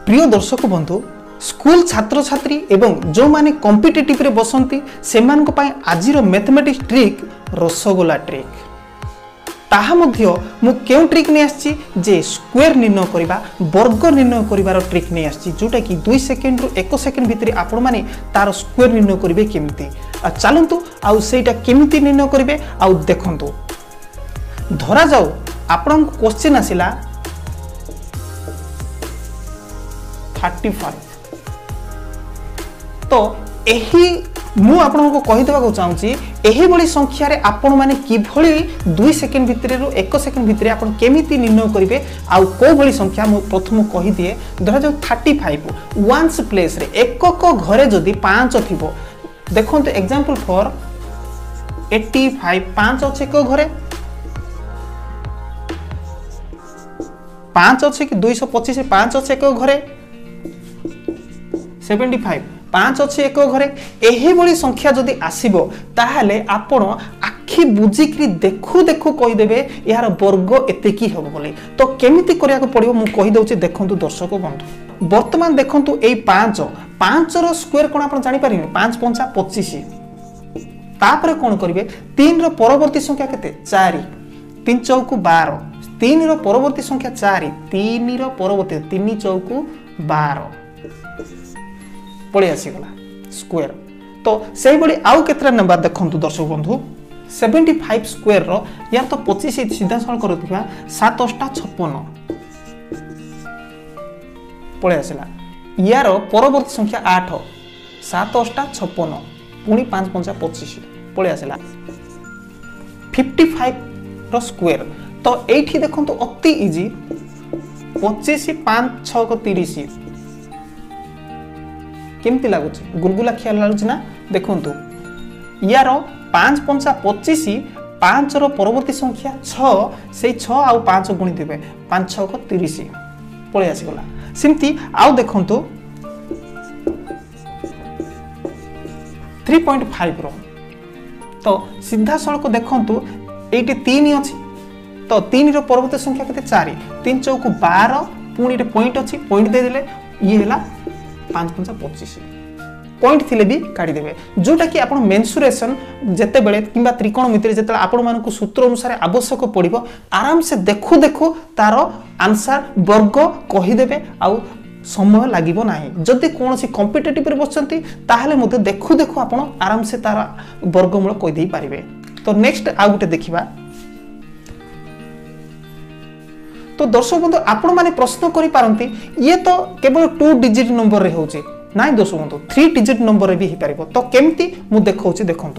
प्रिय दर्शक बंधु स्कूल छात्र छात्री एवं जो माने कॉम्पिटिटिव रे बसंती सेमान को पाए आजिरो मैथमेटिक्स ट्रिक रसगोला ट्रिक ताहा मध्य मु केउ ट्रिक नै आछि जे स्क्वायर निर्णय करिबा वर्ग निर्णय करिवार ट्रिक नै आछि जोटा कि 2 सेकेंड रु 1 सेकेंड भितरे आपण माने तार स्क्वायर निर्णय करिवे केमिति चलंतु आउ सेटा केमिति निर्णय करिवे आउ देखंतु धरा जाऊ आपण क्वेश्चन आसिला 35 तो एही मु आपन को कहि देबा को चाहूची एही बड़ी संख्या रे आपण माने किभली 2 सेकेंड भितरे रु 1 सेकेंड भितरे आपण केमिति निर्णय करिवे आ को बड़ी संख्या मु प्रथम कहि दिए धरा जाऊ 35 वन्स प्लेस रे एकक घरे जदी 5 थिबो देखंतु एग्जांपल फॉर 85 5 अछि एक घरे 5 अछि कि 225 5 अछि एक घरे 75 5 अछि एक घरे एही बड़ी संख्या जदी आसीबो ताहाले आपण आखि बुझिकरी देखु देखु कहि देबे यार वर्ग एते की होबो बोली तो केमिति करिया को पड़िबो मु कहि दउची देखंतु दर्शक बंधु वर्तमान देखंतु एई 5 रो स्क्वायर कोन आपण जानि पारिबे 5 5 25 तापरे कोन करिवे 3 रो परवर्ती संख्या केते 4 3 चौक 12 3 रो परवर्ती संख्या 4 3 रो परवर्ती 3 चौक 12 पड़े आसीगला स्क्वायर तो सही बड़ी आउ केतरा नंबर देखंतु दर्शक बंधु 75 स्क्वायर रो यार तो 25 सीधा सरल करथिबा 7 8 56 पड़े आसीला यार परवर्ती संख्या 8 7 8 56 पुनी 5 5 25 पड़े आसीला 55 रो स्क्वायर तो एठी देखंतु अति इजी 25 5 6 30 केमती लागुच गुलगुला ख्याल लागुच ना देखंतु यार 5 5 25 5 रो परवर्ती संख्या 6 से 6 आउ 5 गुणी देबे 5 6 को 30 पळे आसी गला सिमती आउ देखंतु 3.5 रो तो सीधा सळक देखंतु एटी 3 अछि तो 3 रो परवर्ती संख्या केते 4 3 चौक 12 पुणी रे पॉइंट अछि पॉइंट दे देले ये हला 5 5 25 पॉइंट थिले भी काढी देबे जोटा कि आपण मेंसुरेशन जते बेले किबा त्रिकोणमिति जते आपण मान को सूत्र अनुसार आवश्यक पड़िबो आराम से देखु देखु तारो आंसर वर्ग कहि देबे आ समय लागिबो नाही जदि कोनोसी कॉम्पिटिटिव रे बसचंती ताहाले मते देखु देखु आपण आराम से तारा वर्गमूल कहि देई पारिबे तो नेक्स्ट आ गुटे देखिबा तो दर्शक बंधु आपण माने प्रश्न करि पारंती ये तो केवल 2 डिजिट नंबर रे होउची नाइ दर्शक बंधु 3 डिजिट नंबर रे भी हि पारिबो तो केमती मु देखौची देखंतु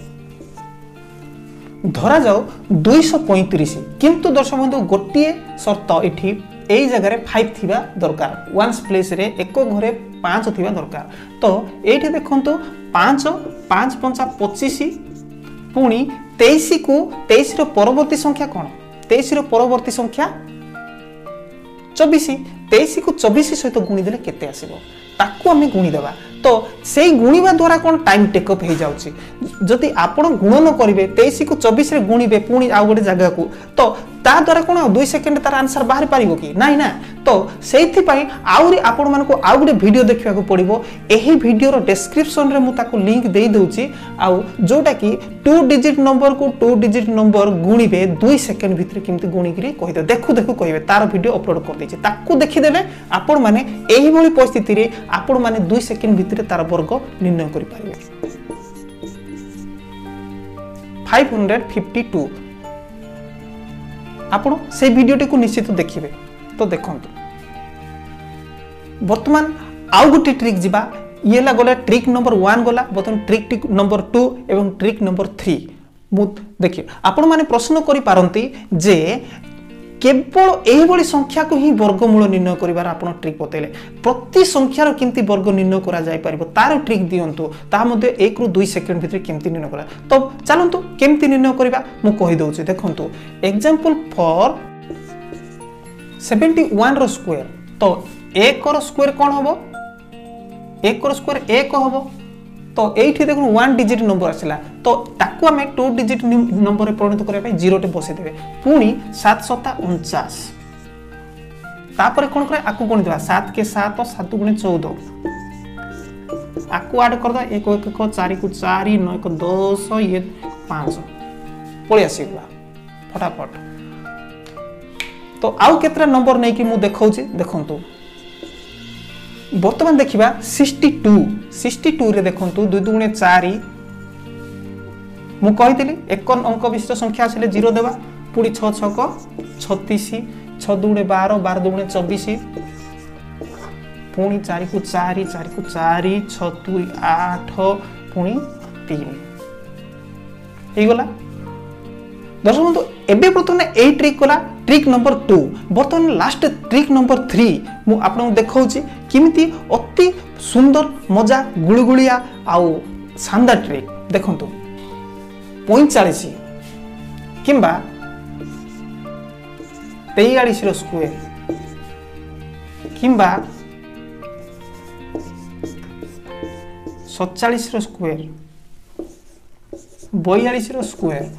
धरा जाओ 235 किंतु दर्शक बंधु गोटिए शर्त एठी एई जगह रे 5 थिबा दरकार वन्स प्लेस रे एक घरे 5 थिबा दरकार तो एठी देखंतु 5 5 5 25 पुनी 23 को 23 रो परवर्ती संख्या कोन 23 रो परवर्ती संख्या 24 23 को 24 सहित गुणी देले केते आसीबो ताकू हमें गुणी देबा तो सेई गुणीबा द्वारा कोन टाइम टेक अप हे जाउची जदि आपण गुणन करिवे 23 को 24 रे गुणीबे पुनी आ गोटे जगह को तो ता द्वारा कोन 2 सेकंड तार आंसर बाहर पारिबो कि नाही ना तो सेइथि पई आउरी आपण मन को आ गोटे वीडियो देखिबा को पड़िबो एही वीडियो रो डिस्क्रिप्शन रे मु ताको लिंक देई दउची आ जोटा कि 2 डिजिट नंबर को 2 डिजिट नंबर गुणीबे 2 सेकंड भितर किमति गुणी करी कहि दे देखु देखु कहिबे तार वीडियो अपलोड कर देछि ताकू देखि देले आपण माने एही भली परिस्थिति रे आपण माने 2 सेकंड भितर तार वर्ग निर्णय करि पारिबे 552 आपण से वीडियोटी को निश्चित देखिबे तो देखंतु वर्तमान आउ गुटी ट्रिक जिबा ये ला गला ट्रिक नंबर 1 गला बतन ट्रिक नंबर 2 एवं ट्रिक नंबर 3 मु देखिए आपण माने प्रश्न करि पारंती जे केवल एही बड़ी संख्या को ही वर्गमूल निर्णय करिवार आपण ट्रिक बतेले प्रति संख्या रो किंती वर्ग निर्णय करा जाय परिबो तार ट्रिक दियंतु ता मध्ये 1 रु 2 सेकंड भितर किंती निर्णय करा तो चलंतु केमती निर्णय करिबा मु कहि दउची देखंतु एग्जांपल फॉर 71 रो स्क्वायर तो 1 रो स्क्वायर कोन होबो 1 रो स्क्वायर 1 होबो तो एठी देखो 1 डिजिट नंबर आसिला तो ताकू हमें 2 डिजिट नंबर रे परिणत करिया पई 0 टे बसे देबे पुनी 7 7 49 तापर कौन कर आपको गुणी देवा 7 के 7 7 गुणे 14 आपको ऐड कर दो 1 1 4 को 4 9 को 10 ये 5 पळि आसीगला फटाफट। तो आउ केतरा नंबर नै कि मु देखाउची देखंतु वर्तमान देखिबा 62 रे देखंतु 2 गुणे 4 मु कहितली एक अंक विशिष्ट संख्या आसिले 0 देबा पुडी 6 6 को 36 6 दुणे 12 12 दुणे 24 पुणी 4 को 4 4 को 4 6 2 8 पुणी 3 हे गला। दर्शक बंधु एबे प्रथम ए ट्रिक गला ट्रिक नंबर 2 बर्तमान लास्ट ट्रिक नंबर 3 मु आपन देखाउची किमिति अति सुंदर मजा गुळगुळिया आउ शानदार ट्रिक देखंतु 45 किंबा 43 रो स्क्वायर किंबा 47 रो स्क्वायर 42 रो स्क्वायर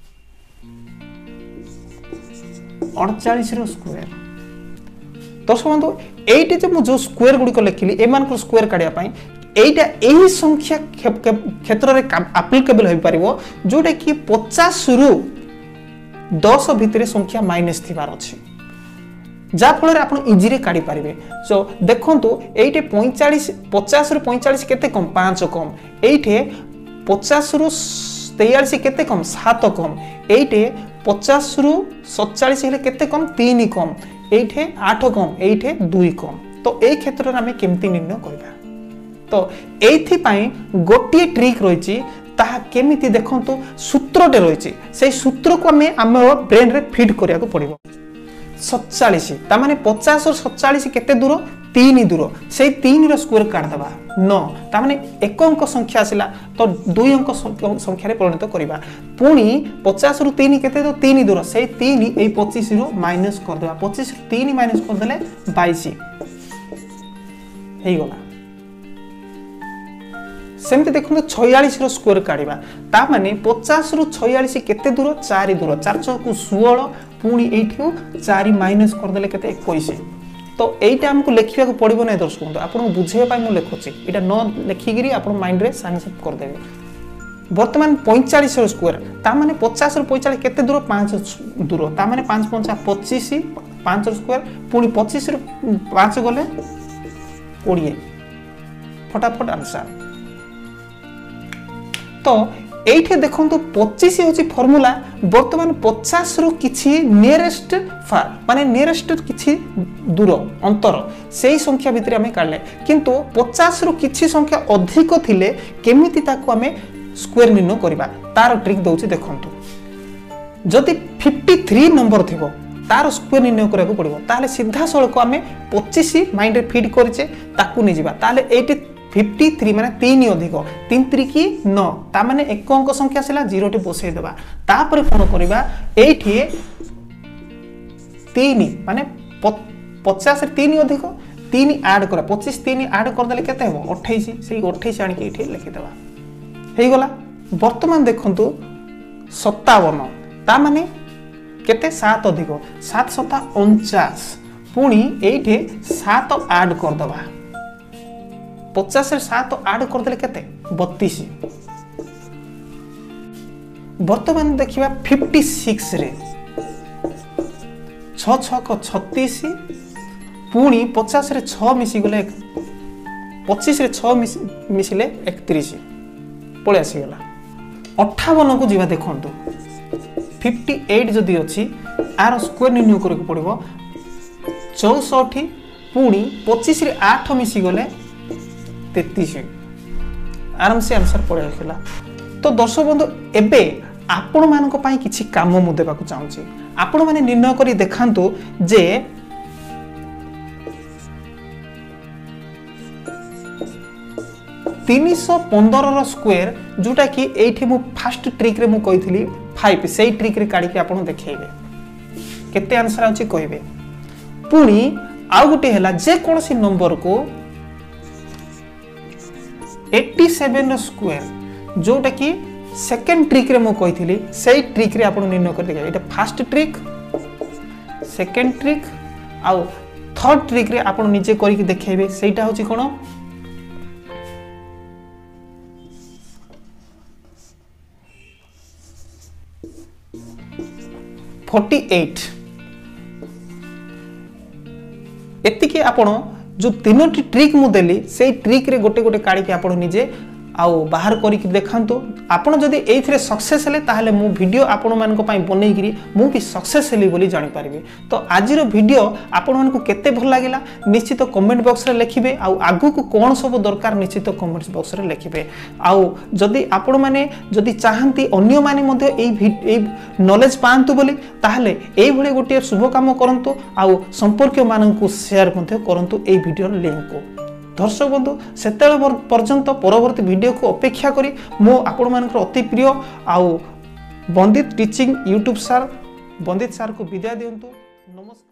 48 रो स्क्वायर। दर्शक बंधु एइटे जे मु जो स्क्वायर गुडी को लिखिली एमान को स्क्वायर काढिया पई एइटा एही संख्या क्षेत्र रे एप्लीकेबल होई परिबो जोटा कि 50 रु 10 भितरे संख्या माइनस थिबार अछि जा फल रे आपण इजी रे काढी परिबे। सो देखंतु एइटे 45 50 रु 45 केते कम 5 कम एइटे 50 रु 43 केते कम 7 कम एइटे 50 रु 47 हेले केते कम 3 कम एइठे 8 कम एइठे 2 कम। तो ए क्षेत्र रे हमें केमती निर्णय करबा तो एथि पई गोटिए ट्रिक रहिछि ताहा केमिति देखंतु सूत्रटे रहिछि से सूत्र को हमें हमर ब्रेन रे फिट करिया को पड़िबो 47 ता माने 50 और 47 केते दूर 3 दूर से 3 रो स्क्वायर काट दबा 9 ता माने एक अंक संख्या आसिला तो 2 अंक संख्या रे परिणत करबा पुनी 50 रु 3 केते तो 3 दूर से 3 ए 25 रु माइनस कर दबा 25 रु 3 माइनस कर देले 22 हेई गला। सेमते देखो 46 रो स्क्वायर काढिबा ता माने 50 रु 46 केते दूर 4 दूर 4 को 16 पुनी एठियो 4 माइनस कर देले केते 21 तो एइटा हमको लेखिया को पड़िबो नै दर्शक बंधु आपन बुझे पाई मु लेखोची एटा न लेखि गिरी आपन माइंड रे सांगसेप कर देबे। वर्तमान 45 रो स्क्वायर ता माने 50 रो 45 केते दूर 5 दूर ता माने 5 5 25 5 रो स्क्वायर पुनी 25 रो 5 गले 20 फटाफट आंसर। तो एइठे देखंतु 25 होची फार्मूला वर्तमान 50 रु किछि नियरेस्ट फार माने नियरेस्ट किछि दूर अंतर सेही संख्या भितरे हमें काढले किंतु 50 रु किछि संख्या अधिक थिले केमिति ताको हमें स्क्वायर निर्णय करबा तार ट्रिक दउची देखंतु जदि 53 नंबर थिबो तार स्क्वायर निर्णय करबा को पड़िबो ताले सीधा सळको हमें 25 माइंड रे फीड करिचे ताकू नै जिबा ताले 53 माने 3 अधिक 3 3 की 9 ता माने एक अंक संख्या आसिला 0 टे बसै देबा तापर कोन करबा एठी 3 माने 50 रे 3 अधिक 3 ऐड करा 25 3 ऐड कर देले केते हो 28 सेही 28 आनी के एठी लिखि देबा हेई गला। वर्तमान देखंतु 57 ता माने केते 7 अधिक 7 7 49 पुनी एठी 7 ऐड कर दबा 50 रे 7 ऐड कर देले केते 32 वर्तमान देखिबा 56 रे 6 6 को 36 पुनी 50 रे 6 मिसी गले 25 रे 6 मिसिले 31 पळे आसी गला। 58 को जीवा देखंतु 58 जदी अछि आर स्क्वायर निर्णय करे को पड़िबो 64 पुनी 25 रे 8 मिसी गले 33 आराम से आंसर पड़े आसिला। तो दर्शक बंधु एबे आपण मानको पई किछि काम मु देबा को चाहूची आपण माने निर्णय करी देखांतु जे 315 रो स्क्वायर जोटा कि एठी मु फर्स्ट ट्रिक रे मु कहितली 5 सेही ट्रिक रे काढी के आपण देखैबे केते आंसर आउची कहिबे पुनी आ गुटे हला जे कोनसी नंबर को 87 रो स्क्वायर जोटा कि सेकंड ट्रिक रे मु कहितली सेही ट्रिक रे आपण निर्णय कर देगा एटा फर्स्ट ट्रिक सेकंड ट्रिक आ थर्ड ट्रिक रे आपण निजे करिक देखेबे सेटा होची कोन 48 एतिके आपण जो तीनोटी ट्रिक मु देली से ट्रिक रे गोटे गोटे काढ़ी के आपण निजे आउ बाहर करिक देखंतु आपण जदि एइथरे सक्सेस हेले ताहले मु वीडियो आपण मान को पई बनै गिरी मु भी सक्सेस हेली बोली जानि पारिबे। तो आजिर वीडियो आपण मान को केते भल लागिला निश्चित कमेंट बॉक्स रे लिखिबे आउ आगु को कोन सब दरकार निश्चित कमेंट बॉक्स रे लिखिबे। आउ जदि आपण माने जदि चाहंती अन्य माने मध्ये एई नॉलेज पांतु बोली ताहले एई भले गोटे शुभ काम करंतु आउ संपर्क मान को शेयर मध्ये करंतु एई वीडियो लिंक को। दर्शक बंधु सेते पर्यंत परवर्ती वीडियो को अपेक्षा करी मो आपण मानकर अति प्रिय आउ बंदित टीचिंग यूट्यूब सार बंदित सार को विदाय दियंतु। नमस्कार।